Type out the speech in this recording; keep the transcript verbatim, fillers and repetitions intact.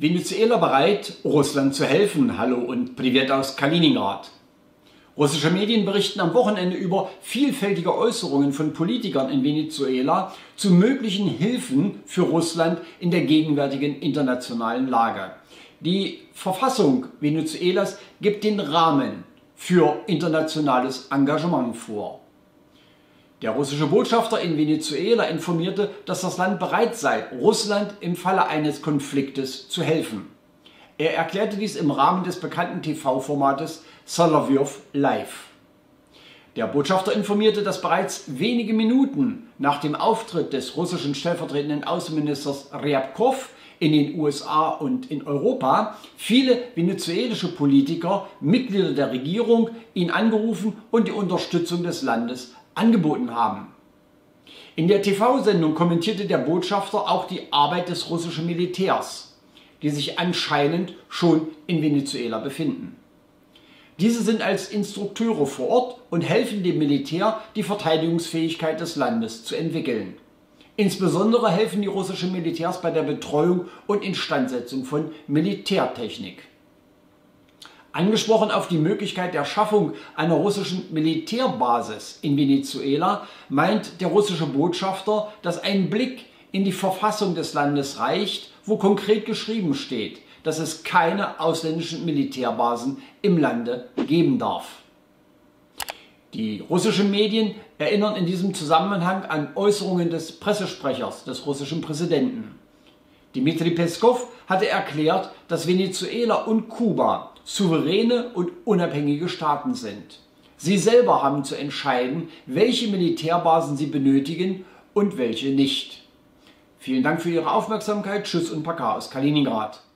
Venezuela bereit, Russland zu helfen. Hallo und Privet aus Kaliningrad. Russische Medien berichten am Wochenende über vielfältige Äußerungen von Politikern in Venezuela zu möglichen Hilfen für Russland in der gegenwärtigen internationalen Lage. Die Verfassung Venezuelas gibt den Rahmen für internationales Engagement vor. Der russische Botschafter in Venezuela informierte, dass das Land bereit sei, Russland im Falle eines Konfliktes zu helfen. Er erklärte dies im Rahmen des bekannten T V-Formates Solovyov Live. Der Botschafter informierte, dass bereits wenige Minuten nach dem Auftritt des russischen stellvertretenden Außenministers Ryabkov in den U S A und in Europa viele venezuelische Politiker, Mitglieder der Regierung, ihn angerufen und die Unterstützung des Landes angeboten haben. In der T V-Sendung kommentierte der Botschafter auch die Arbeit des russischen Militärs, die sich anscheinend schon in Venezuela befinden. Diese sind als Instrukteure vor Ort und helfen dem Militär, die Verteidigungsfähigkeit des Landes zu entwickeln. Insbesondere helfen die russischen Militärs bei der Betreuung und Instandsetzung von Militärtechnik. Angesprochen auf die Möglichkeit der Schaffung einer russischen Militärbasis in Venezuela meint der russische Botschafter, dass ein Blick in die Verfassung des Landes reicht, wo konkret geschrieben steht, dass es keine ausländischen Militärbasen im Lande geben darf. Die russischen Medien erinnern in diesem Zusammenhang an Äußerungen des Pressesprechers des russischen Präsidenten. Dmitri Peskov hatte erklärt, dass Venezuela und Kuba souveräne und unabhängige Staaten sind. Sie selber haben zu entscheiden, welche Militärbasen sie benötigen und welche nicht. Vielen Dank für Ihre Aufmerksamkeit. Tschüss und Paka aus Kaliningrad.